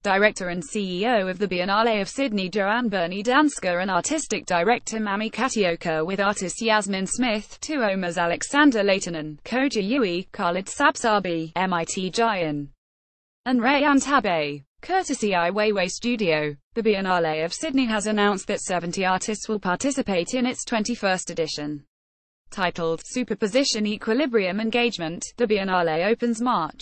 Director and CEO of the Biennale of Sydney JoAnne, Birnie, Danzker, and Artistic Director Mami Kataoka, with artists Yasmin Smith, Tuomas Aleksander Laitinen, Koji Ryui, Khaled Sabsabi, MIT JoAnne, and Rayyane Tabet. Courtesy Ai Weiwei Studio. The Biennale of Sydney has announced that 70 artists will participate in its 21st edition. Titled Superposition Equilibrium Engagement, the Biennale opens March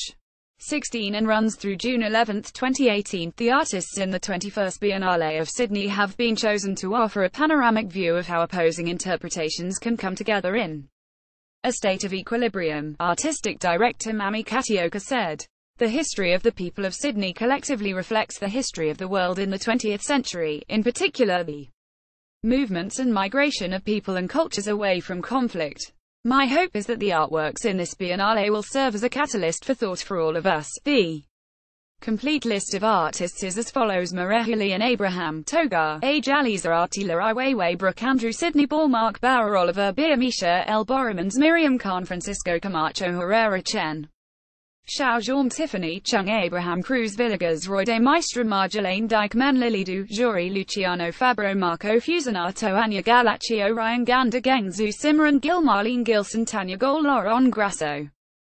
16 and runs through June 11, 2018. The artists in the 21st Biennale of Sydney have been chosen to offer a panoramic view of how opposing interpretations can come together in a state of equilibrium. Artistic Director Mami Kataoka said, "The history of the people of Sydney collectively reflects the history of the world in the 20th century, in particular the movements and migration of people and cultures away from conflict. My hope is that the artworks in this Biennale will serve as a catalyst for thought for all of us." The complete list of artists is as follows: Marehilian Abraham, Togar, A. Jaliza Attila, Ai Weiwei Brooke, Andrew Sidney Ball, Mark Bauer, Oliver Beer, Misha L. Borromans, Miriam Khan, Francisco Camacho, Herrera Chen, Xiao Zhorm, Tiffany Chung, Abraham Cruz, Villegas, Roy de Maistra, Marjolaine Dykeman, Lilidu, Jory, Luciano Fabro, Marco Fusinato, Anya Galaccio, Ryan Gander, Gengzu, Simran Gil, Marlene Gilson, Tanya Gol, Laurent Grasso,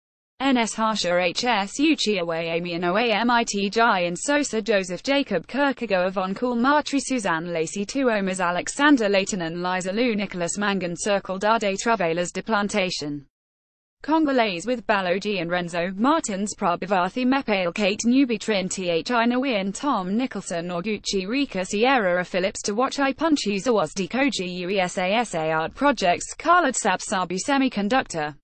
NS Harsha, HS Uchiawe, Amy Inoue, MIT Jayan Sosa, Joseph Jacob Kierkegaard, Von Cool, Martri, Suzanne Lacey, Tuomas Aleksander Laitinen, Liza Lu, Nicholas Mangan, Circle Dade, Travelers de Plantation, Congolese with Balogi and Renzo Martins, Prabhavathi Mepale, Kate Newby, Trin Thi Inawian, Tom Nicholson, Orguchi, Rika Sierra, Phillips to Watch, I Punchy, Zawazdi, Koji UESASA Art Projects, Khaled Sabsabi, Semiconductor,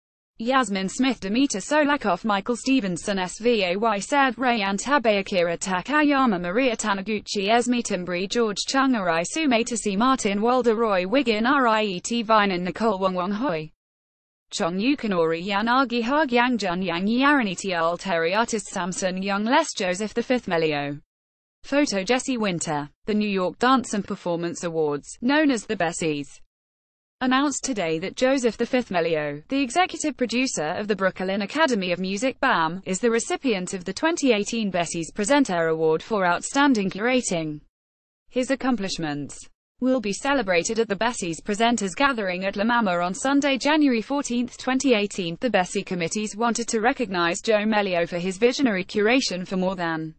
Yasmin Smith, Demeter Solakov, Michael Stevenson, SVAY said, Rayyane Tabet, Akira Takayama, Maria Taniguchi, Esme Timbri, George Chung, Arai Sumata, C. Martin Walder, Roy Wiggin, Riet Vine, and Nicole Wong Wong Hoi, Chong Yukinori, Yanagi Hag, Yang Jun, Yang Yaraniti, Alteri artists Samson Young, Les Joseph V Melio. Photo Jesse Winter. The New York Dance and Performance Awards, known as the Bessies, announced today that Joseph V Melio, the executive producer of the Brooklyn Academy of Music BAM, is the recipient of the 2018 Bessies Presenter Award for Outstanding Curating. His accomplishments will be celebrated at the Bessies Presenters Gathering at La Mama on Sunday, January 14, 2018. The Bessie committees wanted to recognize Joe Melio for his visionary curation for more than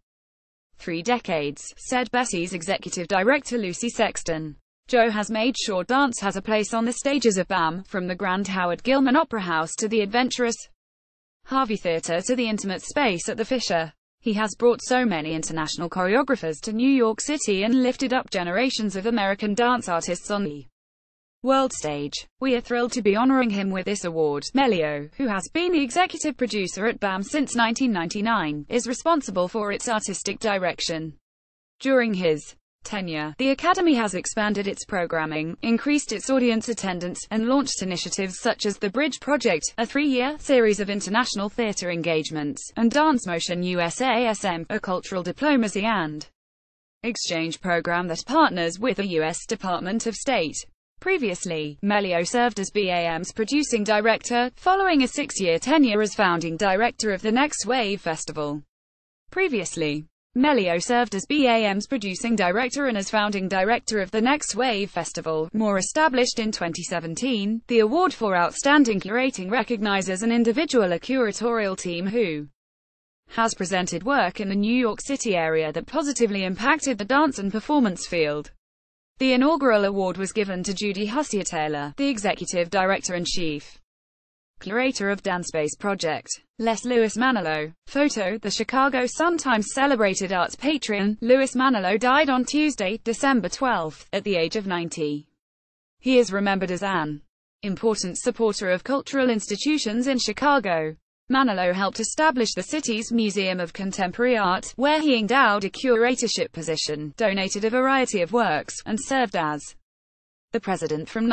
3 decades, said Bessie's executive director Lucy Sexton. Joe has made sure dance has a place on the stages of BAM, from the Grand Howard Gilman Opera House to the adventurous Harvey Theatre to the intimate space at the Fisher. He has brought so many international choreographers to New York City and lifted up generations of American dance artists on the world stage. We are thrilled to be honoring him with this award. Melio, who has been the executive producer at BAM since 1999, is responsible for its artistic direction. During his tenure, the Academy has expanded its programming, increased its audience attendance, and launched initiatives such as the Bridge Project, a 3-year series of international theater engagements, and Dance Motion USASM, a cultural diplomacy and exchange program that partners with the U.S. Department of State. Previously, Melio served as BAM's producing director, following a 6-year tenure as founding director of the Next Wave Festival. Previously, Melio served as BAM's producing director and as founding director of the Next Wave Festival, more established in 2017. The award for outstanding curating recognizes an individual or curatorial team who has presented work in the New York City area that positively impacted the dance and performance field. The inaugural award was given to Judy Hussier-Taylor, the executive director-in-chief curator of Dance Space Project. Les Louis Manalo. Photo, the Chicago Sun-Times celebrated arts patron, Louis Manalo died on Tuesday, December 12, at the age of 90. He is remembered as an important supporter of cultural institutions in Chicago. Manalo helped establish the city's Museum of Contemporary Art, where he endowed a curatorship position, donated a variety of works, and served as the president from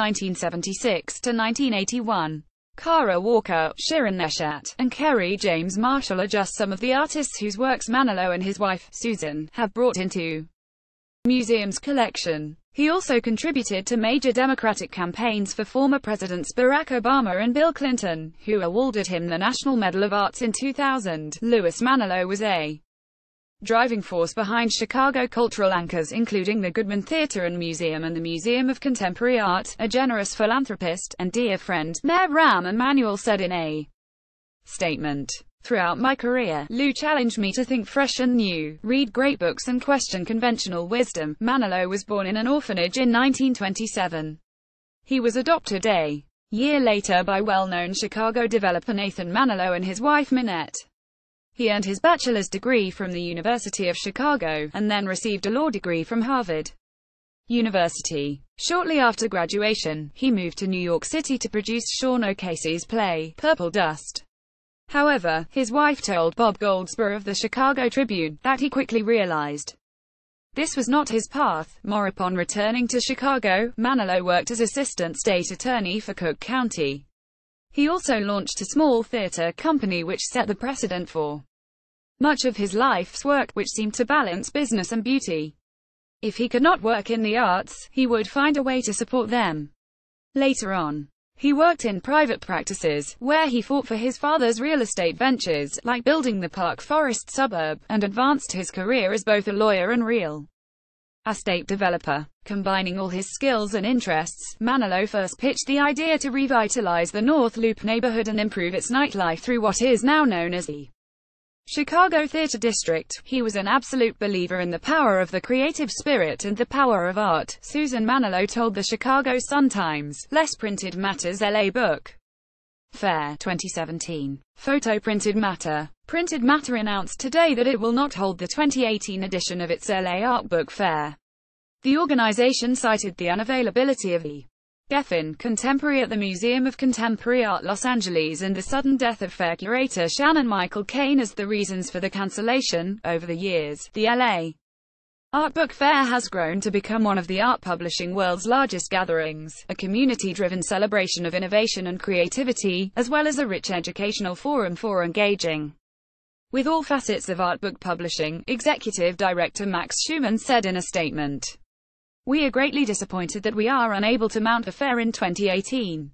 1976 to 1981. Kara Walker, Sharon Neshat, and Kerry James Marshall are just some of the artists whose works Manalo and his wife, Susan, have brought into the museum's collection. He also contributed to major Democratic campaigns for former Presidents Barack Obama and Bill Clinton, who awarded him the National Medal of Arts in 2000. Louis Manalo was a driving force behind Chicago cultural anchors including the Goodman Theater and Museum and the Museum of Contemporary Art, a generous philanthropist, and dear friend, Mayor Rahm Emanuel said in a statement. Throughout my career, Lou challenged me to think fresh and new, read great books and question conventional wisdom. Manilow was born in an orphanage in 1927. He was adopted a year later by well-known Chicago developer Nathan Manilow and his wife Minette. He earned his bachelor's degree from the University of Chicago, and then received a law degree from Harvard University. Shortly after graduation, he moved to New York City to produce Sean O'Casey's play, Purple Dust. However, his wife told Bob Goldsboro of the Chicago Tribune that he quickly realized this was not his path. More upon returning to Chicago, Manilow worked as assistant state attorney for Cook County. He also launched a small theater company which set the precedent for much of his life's work, which seemed to balance business and beauty. If he could not work in the arts, he would find a way to support them. Later on, he worked in private practices, where he fought for his father's real estate ventures, like building the Park Forest suburb, and advanced his career as both a lawyer and real estate developer. Combining all his skills and interests, Manilow first pitched the idea to revitalize the North Loop neighborhood and improve its nightlife through what is now known as the Chicago Theater District. He was an absolute believer in the power of the creative spirit and the power of art. Susan Manilow told the Chicago Sun-Times, Less Printed Matter's LA Book Fair, 2017. Photo Printed Matter. Printed Matter announced today that it will not hold the 2018 edition of its LA Art Book Fair. The organization cited the unavailability of the Geffen Contemporary at the Museum of Contemporary Art Los Angeles and the sudden death of fair curator Shannon Michael Cain as the reasons for the cancellation. Over the years, the LA Art Book Fair has grown to become one of the art publishing world's largest gatherings, a community-driven celebration of innovation and creativity, as well as a rich educational forum for engaging with all facets of art book publishing. Executive Director Max Schumann said in a statement, "We are greatly disappointed that we are unable to mount a fair in 2018.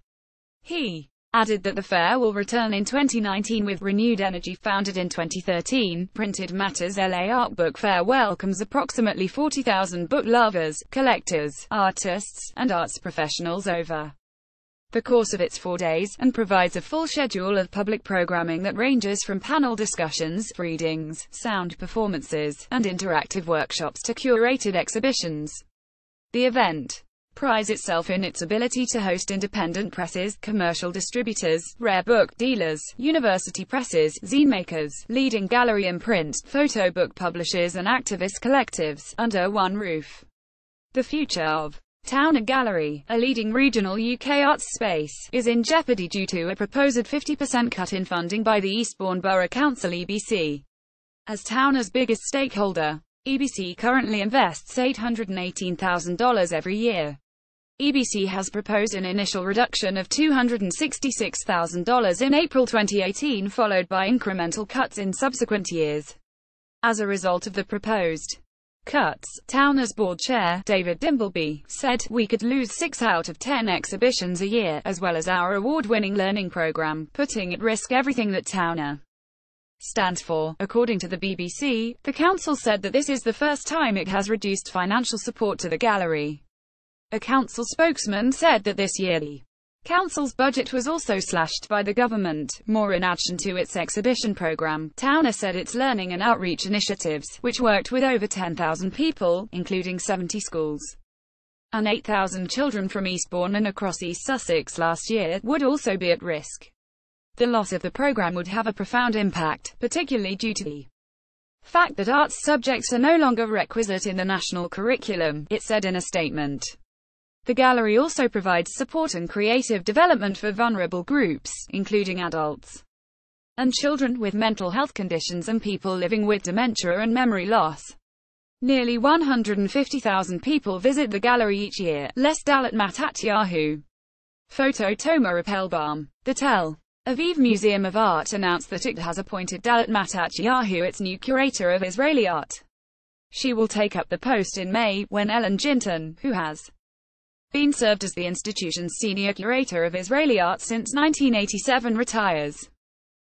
He added that the fair will return in 2019 with renewed energy. Founded in 2013, Printed Matter's LA Art Book Fair welcomes approximately 40,000 book lovers, collectors, artists, and arts professionals over the course of its 4 days, and provides a full schedule of public programming that ranges from panel discussions, readings, sound performances, and interactive workshops to curated exhibitions. The event prides itself in its ability to host independent presses, commercial distributors, rare book dealers, university presses, zine makers, leading gallery and print, photo book publishers and activist collectives, under one roof. The future of Towner Gallery, a leading regional UK arts space, is in jeopardy due to a proposed 50% cut in funding by the Eastbourne Borough Council (EBC). As Towner's biggest stakeholder, EBC currently invests $818,000 every year. EBC has proposed an initial reduction of $266,000 in April 2018, followed by incremental cuts in subsequent years. As a result of the proposed cuts, Towner's board chair, David Dimbleby, said, "We could lose 6 out of 10 exhibitions a year, as well as our award-winning learning program, putting at risk everything that Towner stands for." According to the BBC, the council said that this is the first time it has reduced financial support to the gallery. A council spokesman said that this year the council's budget was also slashed by the government, more in addition to its exhibition program. Towner said its learning and outreach initiatives, which worked with over 10,000 people, including 70 schools and 8,000 children from Eastbourne and across East Sussex last year, would also be at risk. The loss of the program would have a profound impact, particularly due to the fact that arts subjects are no longer requisite in the national curriculum, it said in a statement. The gallery also provides support and creative development for vulnerable groups, including adults and children with mental health conditions and people living with dementia and memory loss. Nearly 150,000 people visit the gallery each year. Les Dalat Mat at Yahoo! Photo Tomer Appelbaum. The Tel Aviv Museum of Art announced that it has appointed Dalat Mat at Yahoo! Its new curator of Israeli art. She will take up the post in May, when Ellen Ginton, who has been served as the institution's senior curator of Israeli art since 1987, retires.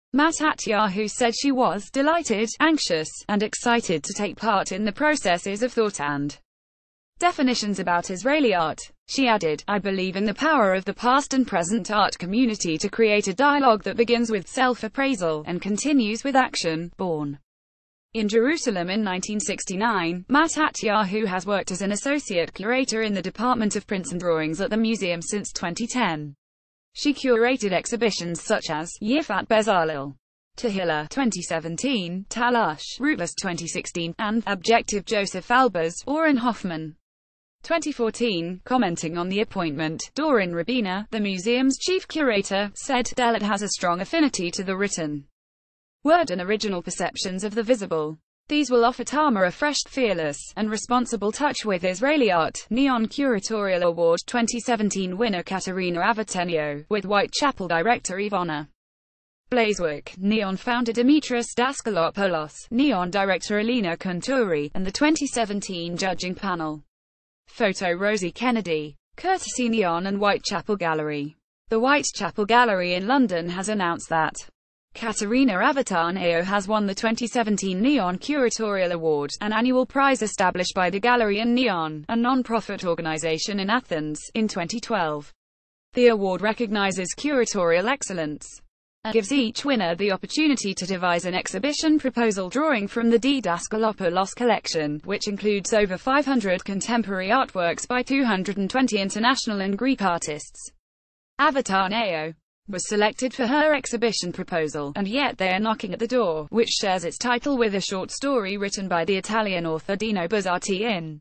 Matt at Yahoo said she was delighted, anxious, and excited to take part in the processes of thought and definitions about Israeli art. She added, "I believe in the power of the past and present art community to create a dialogue that begins with self-appraisal and continues with action." Born in Jerusalem in 1969, Matt at Yahoo has worked as an associate curator in the Department of Prints and Drawings at the museum since 2010. She curated exhibitions such as Yifat Bezalel, Tehillah 2017, Talash, Rootless 2016, and Objective Joseph Albers, Oren Hoffman 2014. Commenting on the appointment, Dorin Rabina, the museum's chief curator, said, "Delit has a strong affinity to the written word and original perceptions of the visible. These will offer Tama a fresh, fearless, and responsible touch with Israeli art." Neon Curatorial Award 2017 winner Katerina Avatenio, with Whitechapel director Ivana Blazwick, Neon founder Dimitris Daskalopoulos, Neon director Alina Kunturi, and the 2017 judging panel. Photo Rosie Kennedy. Courtesy Neon and Whitechapel Gallery. The Whitechapel Gallery in London has announced that Katerina Avataneo has won the 2017 Neon Curatorial Award, an annual prize established by the Gallery and Neon, a non-profit organization in Athens, in 2012. The award recognizes curatorial excellence and gives each winner the opportunity to devise an exhibition proposal drawing from the Daskalopoulos collection, which includes over 500 contemporary artworks by 220 international and Greek artists. Avataneo was selected for her exhibition proposal, and Yet They Are Knocking at the Door, which shares its title with a short story written by the Italian author Dino Buzzati in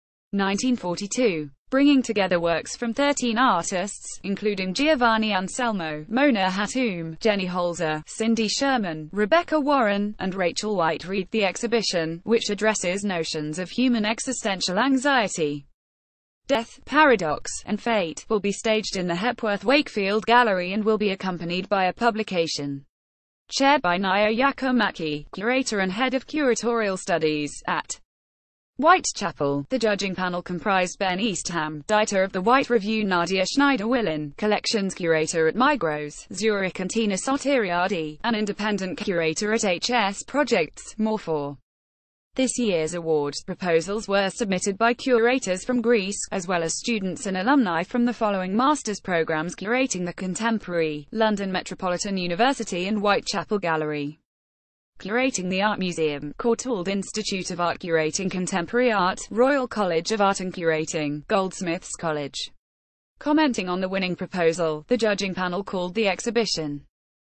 1942, bringing together works from 13 artists, including Giovanni Anselmo, Mona Hatoum, Jenny Holzer, Cindy Sherman, Rebecca Warren, and Rachel White Reed. The exhibition, which addresses notions of human existential anxiety, death, paradox, and fate, will be staged in the Hepworth Wakefield Gallery and will be accompanied by a publication chaired by Naya Yakomaki, curator and head of curatorial studies at Whitechapel. The judging panel comprised Ben Eastham, editor of the White Review, Nadia Schneider-Willen, collections curator at Migros, Zurich, and Tina Sotiriadi, an independent curator at HS Projects. More for this year's award proposals were submitted by curators from Greece, as well as students and alumni from the following master's programs: curating the contemporary, London Metropolitan University and Whitechapel Gallery; curating the Art Museum, Courtauld Institute of Art; curating contemporary art, Royal College of Art; and curating Goldsmiths College. Commenting on the winning proposal, the judging panel called the exhibition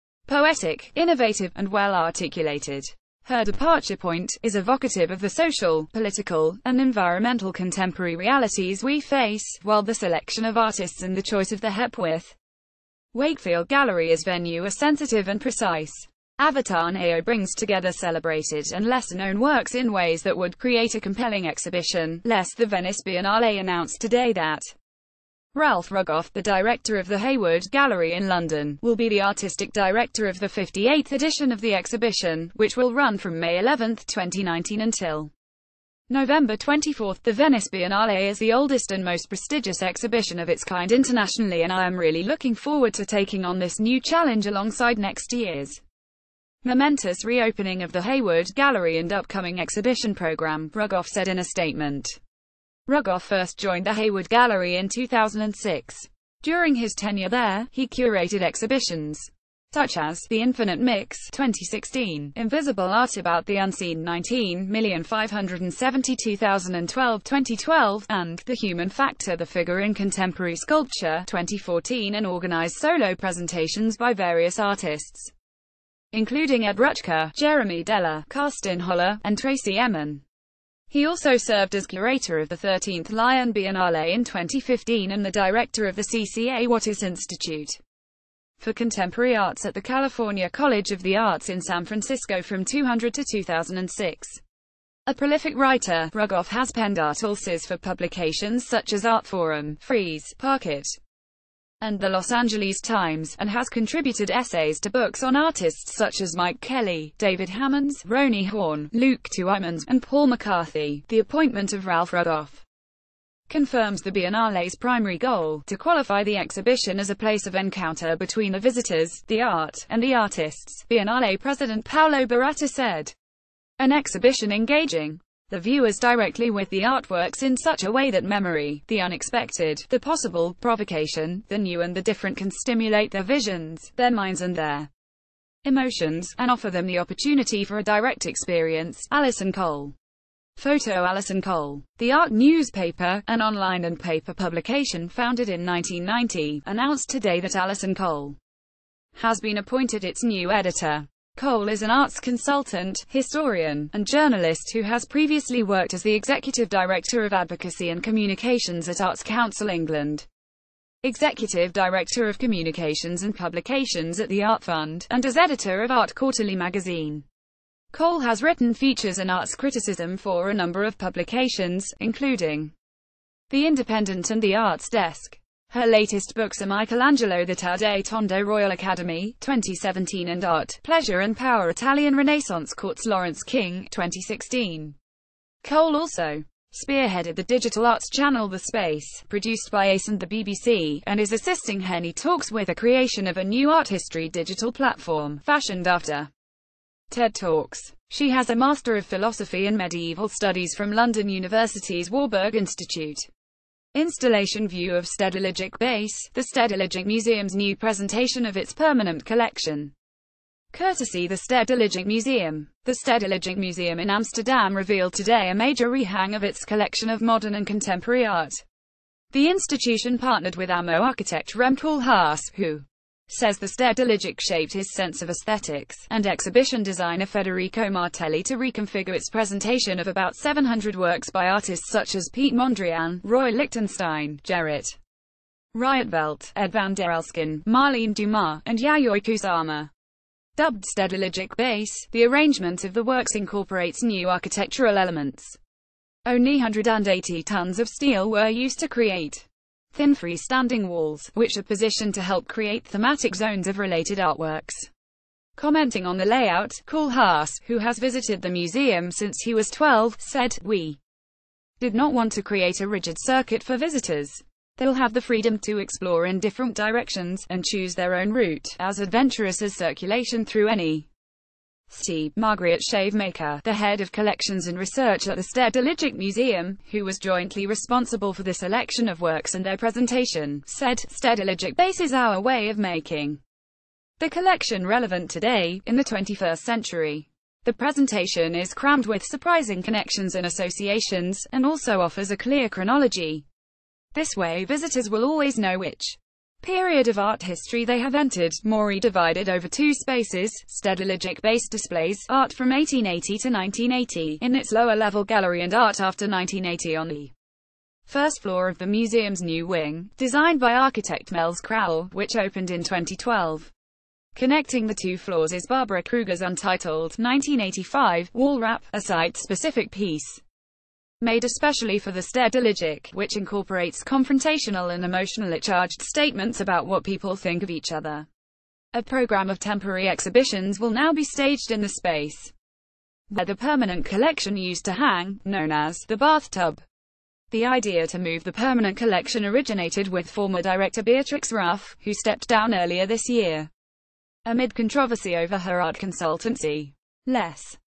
poetic, innovative, and well-articulated. Her departure point is evocative of the social, political, and environmental contemporary realities we face, while the selection of artists and the choice of the Hepworth Wakefield Gallery as venue are sensitive and precise. Avataneo brings together celebrated and lesser-known works in ways that would create a compelling exhibition. The Venice Biennale announced today that Ralph Rugoff, the director of the Hayward Gallery in London, will be the artistic director of the 58th edition of the exhibition, which will run from May 11, 2019 until November 24. The Venice Biennale is the oldest and most prestigious exhibition of its kind internationally, and I am really looking forward to taking on this new challenge alongside next year's momentous reopening of the Hayward Gallery and upcoming exhibition program, Rugoff said in a statement. Rugoff first joined the Hayward Gallery in 2006. During his tenure there, he curated exhibitions such as The Infinite Mix 2016, Invisible Art About the Unseen 19,572,012 2012, and The Human Factor: The Figure in Contemporary Sculpture 2014, and organized solo presentations by various artists, including Ed Rutschker, Jeremy Della, Karsten Holler, and Tracy Emin. He also served as curator of the 13th Lion Biennale in 2015 and the director of the CCA Wattis Institute for Contemporary Arts at the California College of the Arts in San Francisco from 2000 to 2006. A prolific writer, Rugoff has penned articles for publications such as Artforum, Frieze, Parquet, and the Los Angeles Times, and has contributed essays to books on artists such as Mike Kelly, David Hammonds, Roni Horn, Luke Tuymans, and Paul McCarthy. The appointment of Ralph Rugoff confirms the Biennale's primary goal, to qualify the exhibition as a place of encounter between the visitors, the art, and the artists. Biennale President Paulo Barata said, "An exhibition engaging the viewers directly with the artworks in such a way that memory, the unexpected, the possible, provocation, the new and the different can stimulate their visions, their minds and their emotions, and offer them the opportunity for a direct experience." Alison Cole. Photo Alison Cole. The Art newspaper, an online and paper publication founded in 1990, announced today that Alison Cole has been appointed its new editor. Cole is an arts consultant, historian, and journalist who has previously worked as the Executive Director of Advocacy and Communications at Arts Council England, Executive Director of Communications and Publications at the Art Fund, and as editor of Art Quarterly magazine. Cole has written features and arts criticism for a number of publications, including The Independent and The Arts Desk. Her latest books are Michelangelo the Tao de Tondo Royal Academy, 2017 and Art, Pleasure and Power Italian Renaissance Courts Lawrence King, 2016. Cole also spearheaded the digital arts channel The Space, produced by ACE and the BBC, and is assisting Henny Talks with the creation of a new art history digital platform, fashioned after TED Talks. She has a Master of Philosophy and Medieval Studies from London University's Warburg Institute. Installation view of Stedelijk Base, the Stedelijk Museum's new presentation of its permanent collection. Courtesy the Stedelijk Museum. The Stedelijk Museum in Amsterdam revealed today a major rehang of its collection of modern and contemporary art. The institution partnered with AMO architect Rem Koolhaas, who says the Stedelijk shaped his sense of aesthetics, and exhibition designer Federico Martelli to reconfigure its presentation of about 700 works by artists such as Piet Mondrian, Roy Lichtenstein, Gerrit Rietveld, Ed van der Elsken, Marlene Dumas, and Yayoi Kusama. Dubbed Stedelijk Base, the arrangement of the works incorporates new architectural elements. Only 180 tons of steel were used to create thin freestanding walls, which are positioned to help create thematic zones of related artworks. Commenting on the layout, Koolhaas, who has visited the museum since he was 12, said, "We did not want to create a rigid circuit for visitors. They'll have the freedom to explore in different directions, and choose their own route, as adventurous as circulation through any city." Margriet Shavemaker, the head of collections and research at the Stedelijk Museum, who was jointly responsible for the selection of works and their presentation, said, "Stedelijk Base is our way of making the collection relevant today, in the 21st century. The presentation is crammed with surprising connections and associations, and also offers a clear chronology. This way visitors will always know which period of art history they have entered." Maury divided over two spaces. Stedelijk Base displays art from 1880 to 1980 in its lower-level gallery and art after 1980 on the first floor of the museum's new wing, designed by architect Mels Crowell, which opened in 2012. Connecting the two floors is Barbara Kruger's untitled 1985 wall wrap, a site-specific piece made especially for the Stedelijk, which incorporates confrontational and emotionally charged statements about what people think of each other. A program of temporary exhibitions will now be staged in the space where the permanent collection used to hang, known as the bathtub. The idea to move the permanent collection originated with former director Beatrix Ruff, who stepped down earlier this year amid controversy over her art consultancy. Less